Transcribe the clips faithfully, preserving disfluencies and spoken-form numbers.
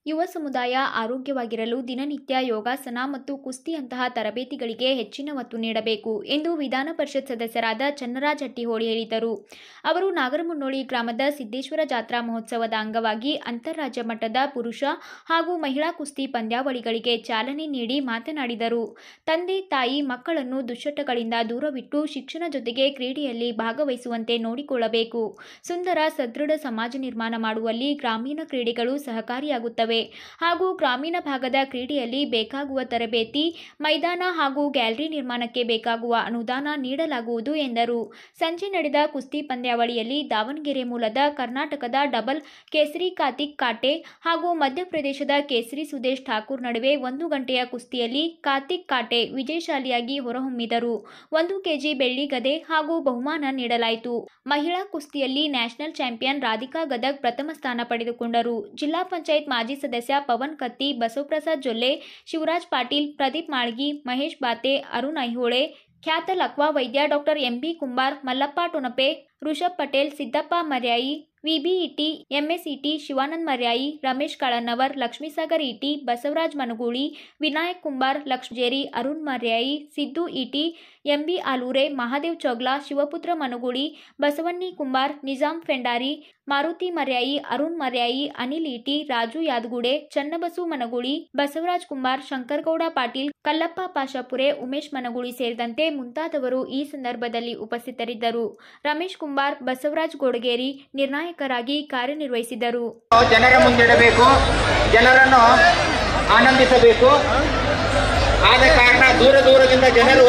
ಯುವ ಸಮುದಾಯ ಆರೋಗ್ಯವಾಗಿರಲು ದಿನನಿತ್ಯ ಯೋಗಾಸನ ಮತ್ತು ಕುಸ್ತಿಯಂತಹ ತರಬೇತಿಗಳಿಗೆ ಹೆಚ್ಚಿನ ಒತ್ತು ನೀಡಬೇಕು ಎಂದು ವಿಧಾನ ಪರಿಷತ್ ಸದಸ್ಯರಾದ ಚನ್ನರಾಜ್ ಹಟ್ಟಿಹೊಳಿ ಹೇಳಿದರು. ಅವರು ನಾಗರಮುನ್ನೋಳಿ ಗ್ರಾಮದ ಸಿದ್ದೇಶ್ವರ ಜಾತ್ರಾ ಮಹೋತ್ಸವದ ಅಂಗವಾಗಿ ಅಂತಾರಾಜ್ಯ ಮಟ್ಟದ ಪುರುಷ ಹಾಗೂ ಮಹಿಳಾ ಕುಸ್ತಿ ಪಂದ್ಯಾವಳಿಗಳಿಗೆ ಚಾಲನೆ ನೀಡಿ ಮಾತನಾಡಿದರು. ತಂದೆ ತಾಯಿ ಮಕ್ಕಳನ್ನು ದುಶ್ಚಟಗಳಿಂದ ದೂರವಿಟ್ಟು ಶಿಕ್ಷಣ ಜೊತೆಗೆ ಕ್ರೀಡೆಯಲ್ಲಿ ಭಾಗವಹಿಸುವಂತೆ ನೋಡಿಕೊಳ್ಳಬೇಕು. ಸುಂದರ ಸದೃಢ ಸಮಾಜ ನಿರ್ಮಾಣ ಮಾಡುವಲ್ಲಿ ಗ್ರಾಮೀಣ ಕ್ರೀಡೆಗಳು ಸಹಕಾರಿಯಾಗುತ್ತವೆ ಹಾಗೂ ಗ್ರಾಮೀಣ ಭಾಗದ ಕ್ರೀಡೆಯಲ್ಲಿ ಬೇಕಾಗುವ ತರಬೇತಿ, ಮೈದಾನ ಹಾಗೂ ಗ್ಯಾಲರಿ ನಿರ್ಮಾಣಕ್ಕೆ ಬೇಕಾಗುವ ಅನುದಾನ ನೀಡಲಾಗುವುದು ಎಂದರು. ಸಂಜೆ ನಡೆದ ಕುಸ್ತಿ ಪಂದ್ಯಾವಳಿಯಲ್ಲಿ ದಾವಣಗೆರೆ ಮೂಲದ ಕರ್ನಾಟಕದ ಡಬಲ್ ಕೇಸರಿ ಕಾರ್ತಿಕ್ ಕಾಟೆ ಹಾಗೂ ಮಧ್ಯಪ್ರದೇಶದ ಕೇಸರಿ ಸುದೇಶ್ ಠಾಕೂರ್ ನಡುವೆ ಒಂದು ಗಂಟೆಯ ಕುಸ್ತಿಯಲ್ಲಿ ಕಾರ್ತಿಕ್ ಕಾಟೆ ವಿಜಯಶಾಲಿಯಾಗಿ ಹೊರಹೊಮ್ಮಿದರು. ಒಂದು ಕೆಜಿ ಬೆಳ್ಳಿ ಗದೆ ಹಾಗೂ ಬಹುಮಾನ ನೀಡಲಾಯಿತು. ಮಹಿಳಾ ಕುಸ್ತಿಯಲ್ಲಿ ನ್ಯಾಷನಲ್ ಚಾಂಪಿಯನ್ ರಾಧಿಕಾ ಗದಗ್ ಪ್ರಥಮ ಸ್ಥಾನ ಪಡೆದುಕೊಂಡರು. ಜಿಲ್ಲಾ ಪಂಚಾಯತ್ ಮಾಜಿ ಸದಸ್ಯ ಪವನ್ ಕತ್ತಿ, ಬಸವಪ್ರಸಾದ್ ಜೊಲ್ಲೆ, ಶಿವರಾಜ್ ಪಾಟೀಲ್, ಪ್ರದೀಪ್ ಮಾಳ್ಗಿ, ಮಹೇಶ್ ಬಾತೆ, ಅರುಣ್ ಐಹೊಳೆ, ಖ್ಯಾತ ಲಕ್ವಾ ವೈದ್ಯ doctor MB Kumbar, Mallappa Tonape, Rishabh Patel, Siddappa Maryayi, VB Iti, MS Iti, Shivanand Maryayi, Ramesh Kalannavar, Lakshmisagar Iti, Basavaraj Managuli, Vinayak Kumbar, Lakshmajeri, Arun Maryayi, Siddu Iti, MB Alure, Mahadev Chougla, Shivaputra Managuli, Basavanni Kumbar, Nizam Fendari, Maruti Maryayi, Arun Maryayi, Anil Iti, Raju Yadagude, Channabasu Managuli, Basavaraj Kumbar, Shankargouda Patil, Kallappa Pashapure, Umesh Managuli ಸೇರಿದಂತೆ ಮುಂತಾದವರು ಈ ಸಂದರ್ಭದಲ್ಲಿ ಉಪಸ್ಥಿತರಿದ್ದರು. ರಮೇಶ್ ಕುಂಬಾರ್, ಬಸವರಾಜ್ ಗೋಡಗೇರಿ ನಿರ್ಣಾಯಕರಾಗಿ ಕಾರ್ಯನಿರ್ವಹಿಸಿದರು. ಜನರ ಮುಂದಿಡಬೇಕು, ಜನರನ್ನು ಆನಂದಿಸಬೇಕು. ಆದ ಕಾರಣ ದೂರ ದೂರದಿಂದ ಜನರು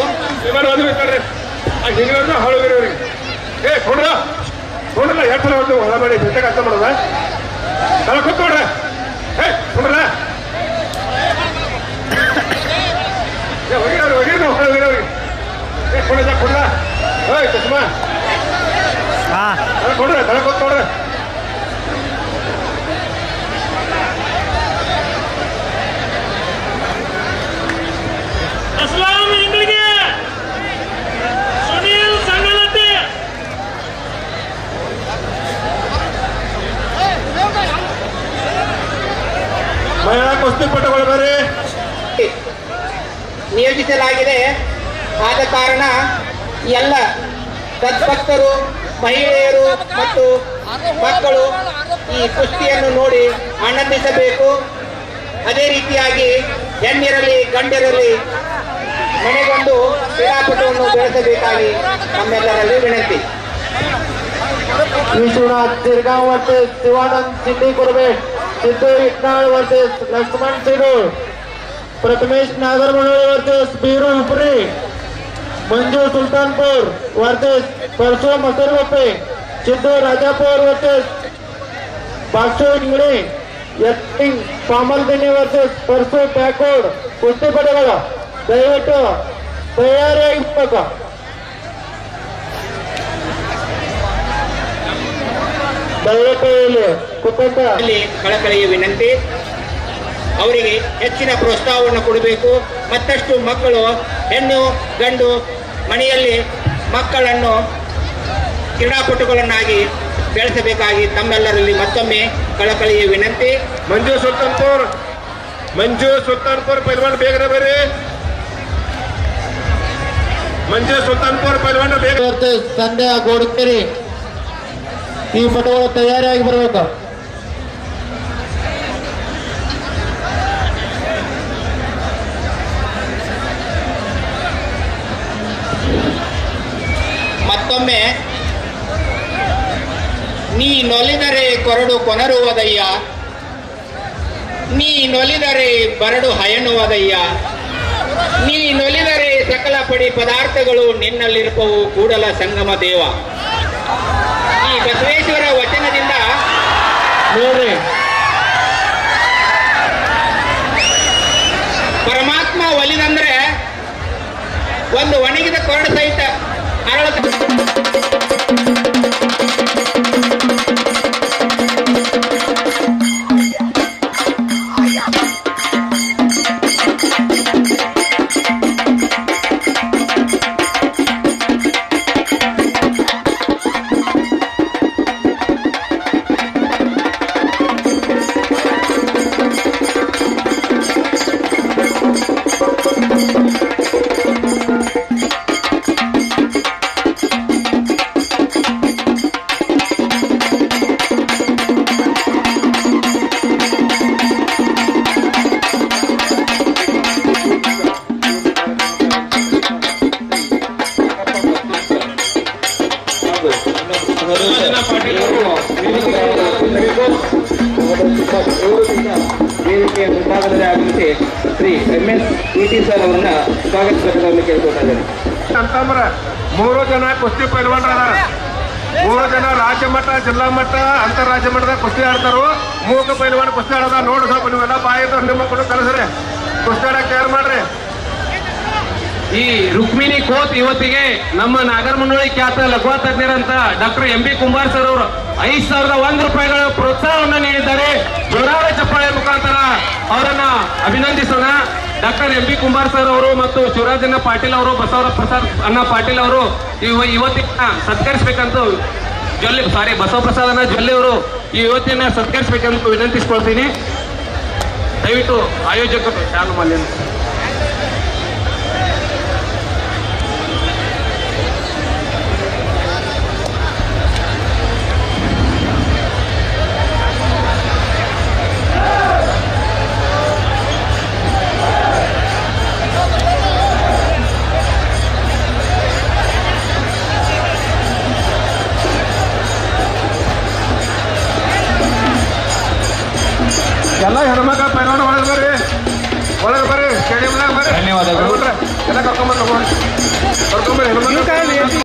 ಹೊಳಬೇಡಿ ಅರ್ಥ ಮಾಡೋದ ಕೂತ್ಕೊಡ್ರ ಹೊಡಿರ ಹೊಡಿರ ಹೊಡಿದ ಕೊಡ್ರ ಓಯ್ ಚಸ್ಮಾ ಕೊಡ್ರ ತಳ ಕೂತ್ಕೊಡ್ರ ಮಹಿಳಾ ಕುಸ್ತಿಪಟುಗಳು ಬರೀ ನಿಯೋಜಿಸಲಾಗಿದೆ. ಆದ ಕಾರಣ ಎಲ್ಲ ಸದ್ಭಕ್ತರು, ಮಹಿಳೆಯರು ಮತ್ತು ಮಕ್ಕಳು ಈ ಕುಸ್ತಿಯನ್ನು ನೋಡಿ ಆನಂದಿಸಬೇಕು. ಅದೇ ರೀತಿಯಾಗಿ ಹೆಣ್ಣಿರಲಿ ಗಂಡಿರಲಿ ಮನೆಗೊಂದು ಕ್ರೀಡಾಪಟುವನ್ನು ಬೆಳೆಸಬೇಕಾಗಿ ನಮ್ಮೆಲ್ಲರಲ್ಲಿ ವಿನಂತಿ. Vishwanath Tirgaon versus Shivanand Sindhi Kurbet, Siddhu Itnal versus Laxman Sidul, Prathamesh Nagarmunoli versus Biru Upari, Manju Sultanpur versus Parashu Masargope, Siddhu Rajapur versus Bakshu Ingale, Yatting Pamaldini versus Parashu Pyakod. ಕುಸ್ತಿಪಟುಗಳು ದಯವಿಟ್ಟು ತಯಾರಿಯಾಗಿರ್ಬೇಕು. ಕಳಕಳಿಯ ವಿನಂತಿ, ಅವರಿಗೆ ಹೆಚ್ಚಿನ ಪ್ರೋತ್ಸಾಹವನ್ನು ಕೊಡಬೇಕು. ಮತ್ತಷ್ಟು ಮಕ್ಕಳು, ಹೆಣ್ಣು ಗಂಡು ಮನೆಯಲ್ಲಿ ಮಕ್ಕಳನ್ನು ಕ್ರೀಡಾಪಟುಗಳನ್ನಾಗಿ ಬೆಳೆಸಬೇಕಾಗಿ ತಮ್ಮೆಲ್ಲರಲ್ಲಿ ಮತ್ತೊಮ್ಮೆ ಕಳಕಳಿಯ ವಿನಂತಿ. ಮಂಜು ಸುಲ್ತಾನ್ಪುರ್ ಮಂಜು ಸುಲ್ತಾನ್ಪುರ್ ಪೈಲ್ವಾನ್ ಬೇಗನೆ ಬರ್ರಿ. ಮಂಜು ಸುಲ್ತಾನ್ಪುರ್ ಪೈಲ್ವಾನ್ ಬೇಗ. ಸಂಧ್ಯಾ ಗೋಡಕೇರಿ, ಈ ಪಟುಗಳು ತಯಾರಿಯಾಗಿ ಬರಬೇಕು. ಮತ್ತೊಮ್ಮೆ ನೀ ನೊಲಿದರೆ ಕೊರಡು ಕೊನರುವುದಯ್ಯ, ನೀ ನೊಲಿದರೆ ಬರಡು ಹಯಣುವುದಯ್ಯ, ನೀ ನೊಲಿದರೆ ಸಕಲ ಪಡಿ ಪದಾರ್ಥಗಳು ನಿನ್ನಲ್ಲಿರುಪವು ಕೂಡಲ ಸಂಗಮ ದೇವ. ಈ ಬಸವೇಶ್ವರ ವಚನದಿಂದ ಪರಮಾತ್ಮ ಒಲಿದಂದ್ರೆ ಒಂದು ಒಣಗಿದ ಕೊರಡು ಸಹಿತ ಅರಳ. ಕಾರ್ಯಕ್ರಮಕ್ಕೆ ಮುಂಭಾಗದಲ್ಲಿ ಆಗಮಿಸಿ Shri M S P T sir ಅವರನ್ನ ಸ್ವಾಗತಿಸಬೇಕಾಗಿ ಕೇಳ್ಕೊತಾ ಇದ್ದೇನೆ. ಅಂತಂದ್ರ ಮೂರು ಜನ ಕುಸ್ತಿ ಪೈಲ್ವಾನ್ರ ಮೂರು ಜನ ರಾಜ್ಯ ಮಟ್ಟ, ಜಿಲ್ಲಾ ಮಟ್ಟ, ಅಂತಾರಾಜ್ಯ ಮಟ್ಟದಾಗ ಕುಸ್ತಿ ಆಡ್ತಾರು. ಮೂಕ ಪೈಲ್ವಾನ್ ಕುಸ್ತಿ ಆಡೋದ ನೋಡಿ ಸ್ವಲ್ಪ ನೀವೆಲ್ಲ ಬಾಯಿದ ನಿಮ್ಮ ಮಕ್ಕಳು ಕಲಿಸ್ರಿ, ಕುಸ್ತಿ ಆಡಕ್ಕೆ ತಯಾರು ಮಾಡ್ರಿ. ಈ ರುಕ್ಮಿಣಿ ಕೋತ್ ಇವತ್ತಿಗೆ ನಮ್ಮ ನಾಗರಮುನ್ನೋಳಿ ಖ್ಯಾತ ಲಘು ತಜ್ಞರಂತ doctor M B Kumbar sir ಅವರು ಐದು ಸಾವಿರದ ಒಂದು ರೂಪಾಯಿಗಳ ಪ್ರೋತ್ಸಾಹವನ್ನು ನೀಡಿದ್ದಾರೆ. ಜೋರಾದ ಚಪ್ಪಾಳೆ ಮುಖಾಂತರ ಅವರನ್ನ ಅಭಿನಂದಿಸೋಣ. Doctor M B Kumbar sir ಅವರು ಮತ್ತು ಶಿವರಾಜಣ್ಣ ಪಾಟೀಲ್ ಅವರು, ಬಸವರ ಪ್ರಸಾದ್ ಅಣ್ಣ ಪಾಟೀಲ್ ಅವರು ಇವತ್ತಿನ ಸತ್ಕರಿಸಬೇಕಂತ ಜೊಲ್ಲೆ ಸಾರಿ ಬಸವಪ್ರಸಾದ್ ಅಣ್ಣ ಜೊಲ್ಲೆ ಅವರು ಈ ಇವತ್ತಿನ ಸತ್ಕರಿಸಬೇಕಂತ ವಿನಂತಿಸ್ಕೊಳ್ತೀನಿ. ದಯವಿಟ್ಟು ಆಯೋಜಕರು ಚಾಲು ಮಾಡಿ. ಎಲ್ಲ ಹೆಣ್ಮಕ್ಳ ಪೈಲ್ವಾನ ಒಳಗೆ ಬರ್ರಿ, ಒಳಗೆ ಬರ್ರಿ, ಸ್ಟೇಡಿಯಂನಾಗ ಬರ್ರಿ. ಧನ್ಯವಾದಗಳು. ಎಲ್ಲ ಕರ್ಕೊಂಬರ್ರಿ, ಕರ್ಕೊಂಬರ್ರಿ ಹೆಣ್ಮಕ್ಳು.